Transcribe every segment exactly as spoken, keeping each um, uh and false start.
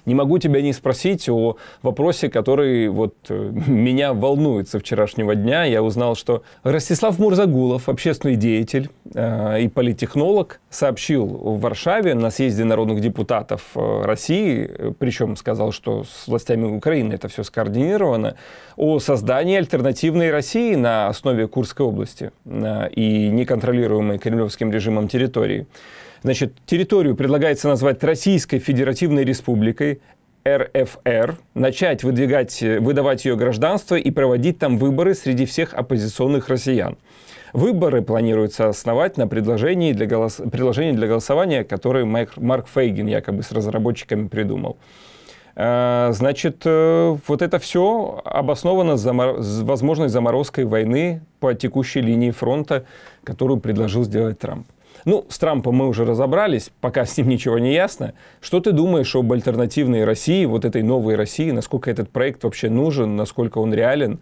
не могу тебя не спросить о вопросе, который вот меня волнует со вчерашнего дня. Я узнал, что Ростислав Мурзагулов, общественный деятель э, и политтехнолог, сообщил в Варшаве на съезде народных депутатов России, причем сказал, что с властями Украины это все скоординировано, о создании альтернативной России на основе Курской области э, и неконтролируемой кремлевским режимом территории. Значит, территорию предлагается назвать Российской Федеративной Республикой, эр эф эр, начать выдвигать, выдавать ее гражданство и проводить там выборы среди всех оппозиционных россиян. Выборы планируется основать на предложении для, голос... предложении для голосования, которое Марк, Марк Фейгин якобы с разработчиками придумал. Значит, вот это все обосновано замор... возможной заморозкой войны по текущей линии фронта, которую предложил сделать Трамп. Ну, с Трампом мы уже разобрались, пока с ним ничего не ясно. Что ты думаешь об альтернативной России, вот этой новой России? Насколько этот проект вообще нужен, насколько он реален?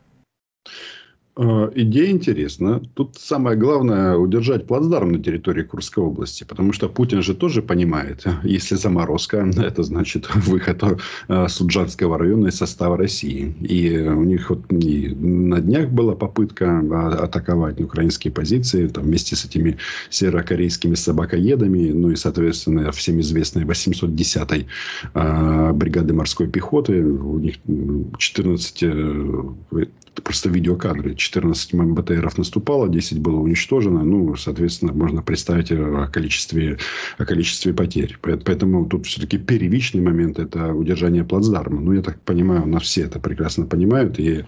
Идея интересна. Тут самое главное удержать плацдарм на территории Курской области. Потому что Путин же тоже понимает, если заморозка, это значит выход Суджанского района из состава России. И у них вот и на днях была попытка атаковать украинские позиции там, вместе с этими северокорейскими собакоедами. Ну и, соответственно, всем известной восемьсот десятой бригады морской пехоты. У них четырнадцать... Просто видеокадры. четырнадцать бэ тэ эров наступало, десять было уничтожено. Ну, соответственно, можно представить о количестве, о количестве потерь. Поэтому тут все-таки первичный момент – это удержание плацдарма. Ну, я так понимаю, у нас все это прекрасно понимают. И,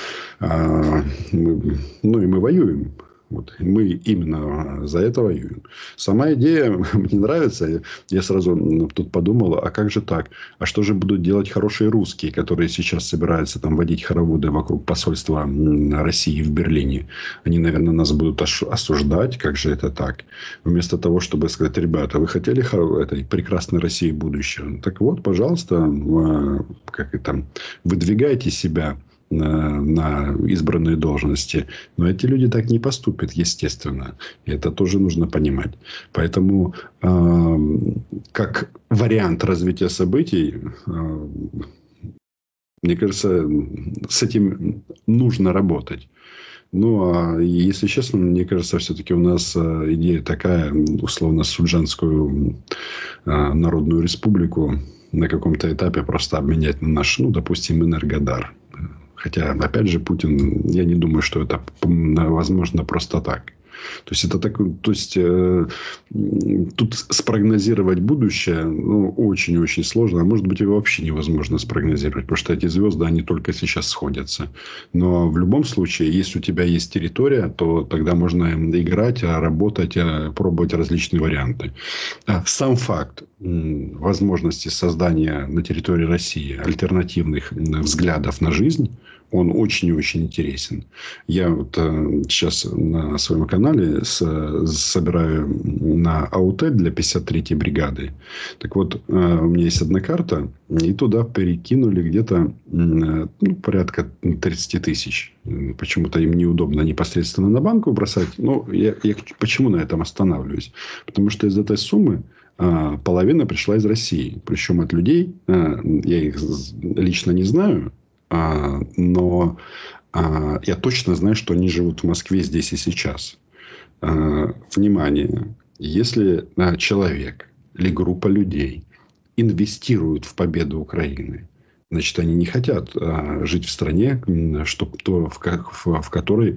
а, мы, ну, и мы воюем. Вот. Мы именно за это воюем. Сама идея мне нравится. Я сразу тут подумал, а как же так? А что же будут делать хорошие русские, которые сейчас собираются там водить хороводы вокруг посольства России в Берлине? Они, наверное, нас будут осуждать. Как же это так? Вместо того, чтобы сказать, ребята, вы хотели этой прекрасной России будущего? Так вот, пожалуйста, как это, выдвигайте себя на избранные должности. Но эти люди так не поступят, естественно. И это тоже нужно понимать. Поэтому, э, как вариант развития событий, э, мне кажется, с этим нужно работать. Ну, а если честно, мне кажется, все-таки у нас идея такая, условно, Суджанскую э, народную республику на каком-то этапе просто обменять на наш, ну, допустим, Энергодар. Хотя, опять же, Путин, я не думаю, что это возможно просто так. То есть, это так, то есть э, тут спрогнозировать будущее ну, очень-очень сложно. А может быть, его вообще невозможно спрогнозировать. Потому что эти звезды, они только сейчас сходятся. Но в любом случае, если у тебя есть территория, то тогда можно играть, работать, пробовать различные варианты. Сам факт возможности создания на территории России альтернативных взглядов на жизнь, он очень и очень интересен. Я вот э, сейчас на своем канале с, собираю на АУТ для пятьдесят третьей бригады. Так вот, э, у меня есть одна карта, и туда перекинули где-то э, ну, порядка тридцать тысяч. Почему-то им неудобно непосредственно на банку бросать. Но я, я почему на этом останавливаюсь? Потому что из этой суммы э, половина пришла из России. Причем от людей, э, я их лично не знаю, но я точно знаю, что они живут в Москве здесь и сейчас. Внимание! Если человек или группа людей инвестируют в победу Украины, значит, они не хотят жить в стране, чтобы то, в, в, в, которой,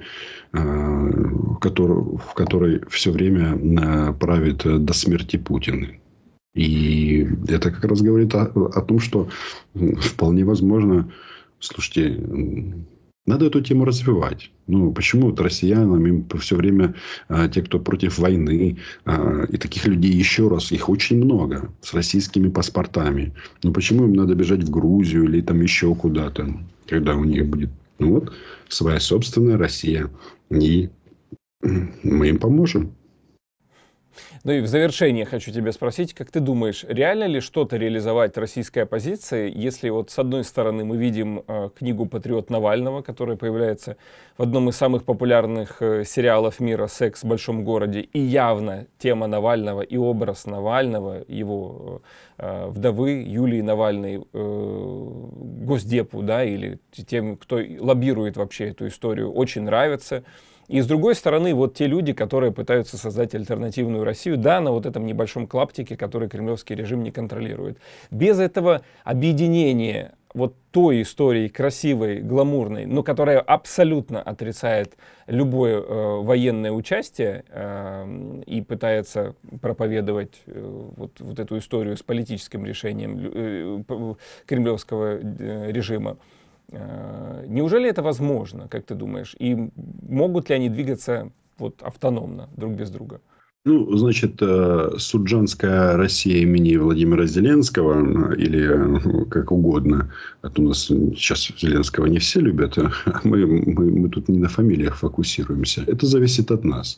в, которой, в которой все время правит до смерти Путин. И это как раз говорит о, о том, что вполне возможно... Слушайте, надо эту тему развивать. Ну, почему вот россиянам им все время а, те, кто против войны, а, и таких людей еще раз, их очень много, с российскими паспортами. Ну, почему им надо бежать в Грузию или там еще куда-то, когда у них будет, ну, вот, своя собственная Россия. И мы им поможем. Ну и в завершение хочу тебя спросить, как ты думаешь, реально ли что-то реализовать российской оппозиции, если вот с одной стороны мы видим э, книгу «Патриот Навального», которая появляется в одном из самых популярных э, сериалов мира «Секс в большом городе», и явно тема Навального и образ Навального, его э, вдовы Юлии Навальной, э, Госдепу, да, или тем, кто лоббирует вообще эту историю, очень нравится. И с другой стороны, вот те люди, которые пытаются создать альтернативную Россию, да, на вот этом небольшом клаптике, который кремлевский режим не контролирует. Без этого объединения вот той истории красивой, гламурной, но которая абсолютно отрицает любое э, военное участие э, и пытается проповедовать э, вот, вот эту историю с политическим решением э, кремлевского э, режима, неужели это возможно, как ты думаешь? И могут ли они двигаться вот автономно, друг без друга? Ну, значит, суджанская Россия имени Владимира Зеленского, или как угодно, а то у нас сейчас Зеленского не все любят, мы, мы, мы тут не на фамилиях фокусируемся. Это зависит от нас.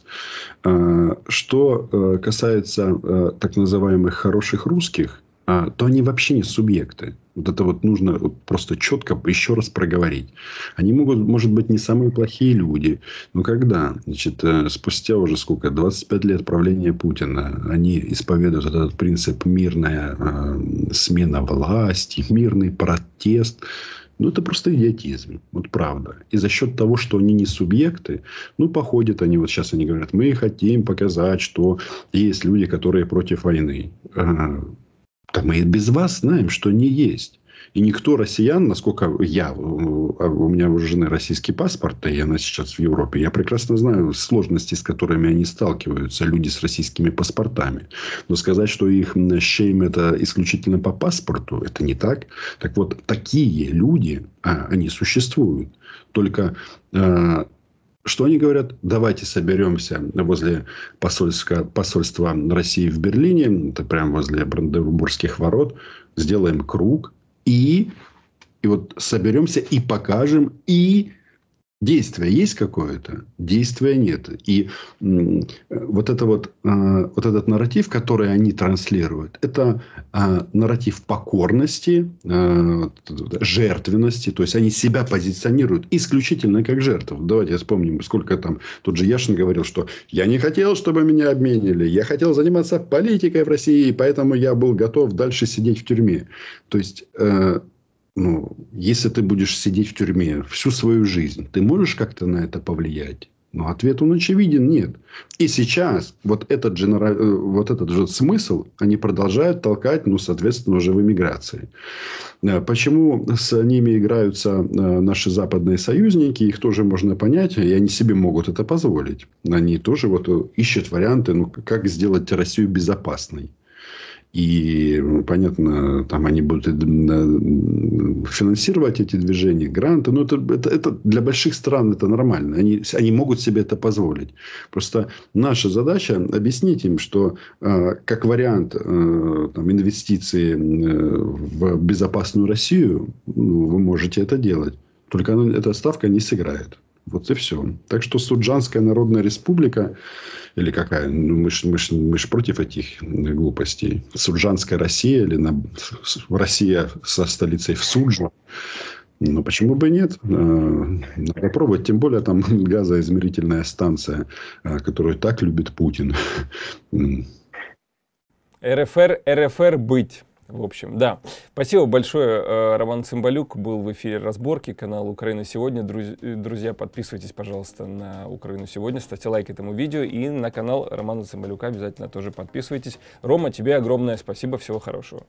Что касается так называемых хороших русских, то они вообще не субъекты. Вот это вот нужно вот просто четко еще раз проговорить. Они могут, может быть, не самые плохие люди. Но когда, значит, спустя уже сколько, двадцать пять лет правления Путина, они исповедуют этот принцип мирная э, смена власти, мирный протест, ну, это просто идиотизм. Вот правда. И за счет того, что они не субъекты, ну, походят они, вот сейчас они говорят, мы хотим показать, что есть люди, которые против войны. Так мы и без вас знаем, что не есть. И никто россиян, насколько я, у меня у жены российский паспорт, и она сейчас в Европе, я прекрасно знаю сложности, с которыми они сталкиваются, люди с российскими паспортами. Но сказать, что их щейм это исключительно по паспорту, это не так. Так вот, такие люди, а, они существуют. Только... Что они говорят? Давайте соберемся возле посольства, посольства России в Берлине, это прямо возле Бранденбургских ворот, сделаем круг и, и вот соберемся и покажем, и действие есть какое-то, действия нет. И м, вот, это вот, э, вот этот нарратив, который они транслируют, это э, нарратив покорности, э, жертвенности. То есть они себя позиционируют исключительно как жертву. Давайте вспомним, сколько там тот же Яшин говорил, что я не хотел, чтобы меня обменили, я хотел заниматься политикой в России, поэтому я был готов дальше сидеть в тюрьме. То есть... Э, Ну, если ты будешь сидеть в тюрьме всю свою жизнь, ты можешь как-то на это повлиять? Ну, ответ он очевиден, нет. И сейчас вот этот же, вот этот же смысл они продолжают толкать, ну, соответственно, уже в эмиграции. Почему с ними играются наши западные союзники, их тоже можно понять, и они себе могут это позволить. Они тоже вот ищут варианты, ну, как сделать Россию безопасной. И, понятно, там они будут финансировать эти движения, гранты. Но это, это, это для больших стран это нормально. Они, они могут себе это позволить. Просто наша задача объяснить им, что э, как вариант э, там, инвестиций в безопасную Россию, ну, вы можете это делать. Только она, эта ставка не сыграет. Вот и все. Так что Суджанская Народная Республика, или какая, ну, мы ж, мы ж, мы ж против этих глупостей. Суджанская Россия, или на, Россия со столицей в Судже. Ну, почему бы и нет? Надо пробовать. Тем более, там газоизмерительная станция, которую так любит Путин. РФР, РФР быть. В общем, да. Спасибо большое. Роман Цымбалюк был в эфире «Разборки», канал «Украина сегодня». Друзья, подписывайтесь, пожалуйста, на «Украину сегодня», ставьте лайк этому видео и на канал Романа Цымбалюка обязательно тоже подписывайтесь. Рома, тебе огромное спасибо, всего хорошего.